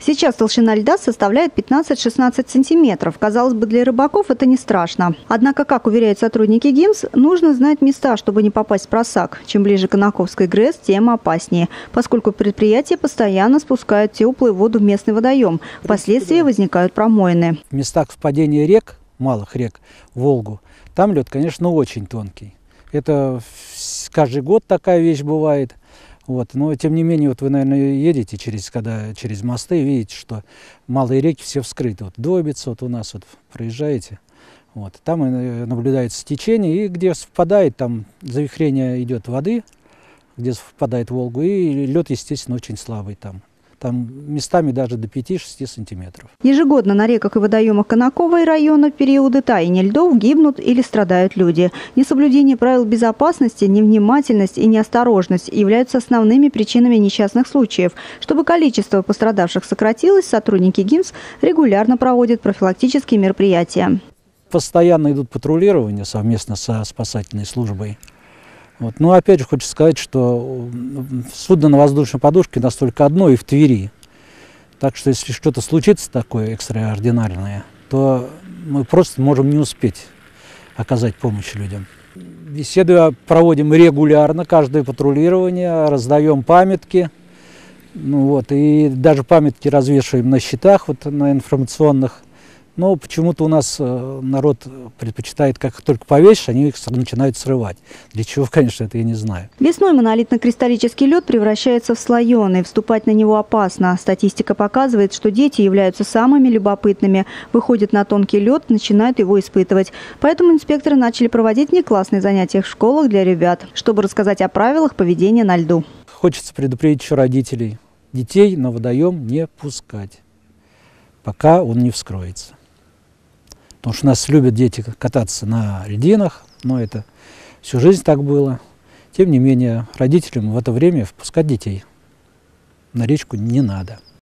Сейчас толщина льда составляет 15-16 сантиметров. Казалось бы, для рыбаков это не страшно. Однако, как уверяют сотрудники ГИМС, нужно знать места, чтобы не попасть в просак. Чем ближе к Конаковской ГРЭС, тем опаснее, поскольку предприятие постоянно спускает теплую воду в местный водоем. Впоследствии возникают промоины. В местах впадения рек, малых рек, в Волгу, там лед, конечно, очень тонкий. Это каждый год такая вещь бывает. Но тем не менее, вы, наверное, едете через мосты, видите, что малые реки все вскрыты. Дробица, у нас проезжаете, там наблюдается течение, и где впадает, там завихрение идет воды, где впадает в Волгу, и лед, естественно, очень слабый там. Там местами даже до 5-6 сантиметров. Ежегодно на реках и водоемах Конаковой района в периоды таяния льдов гибнут или страдают люди. Несоблюдение правил безопасности, невнимательность и неосторожность являются основными причинами несчастных случаев. Чтобы количество пострадавших сократилось, сотрудники ГИМС регулярно проводят профилактические мероприятия. Постоянно идут патрулирования совместно со спасательной службой. Но опять же хочу сказать, что судно на воздушной подушке у нас только одно и в Твери. Так что если что-то случится такое экстраординарное, то мы просто можем не успеть оказать помощь людям. Беседы проводим регулярно, каждое патрулирование, раздаем памятки. И даже памятки развешиваем на щитах, на информационных. Но почему-то у нас народ предпочитает, как только повесишь, они их начинают срывать. Для чего, конечно, это я не знаю. Весной монолитно-кристаллический лед превращается в слоеный. Вступать на него опасно. Статистика показывает, что дети являются самыми любопытными. Выходят на тонкий лед, начинают его испытывать. Поэтому инспекторы начали проводить внеклассные занятия в школах для ребят, чтобы рассказать о правилах поведения на льду. Хочется предупредить еще родителей. Детей на водоем не пускать, пока он не вскроется. Потому что у нас любят дети кататься на льдинах, но это всю жизнь так было. Тем не менее, родителям в это время впускать детей на речку не надо.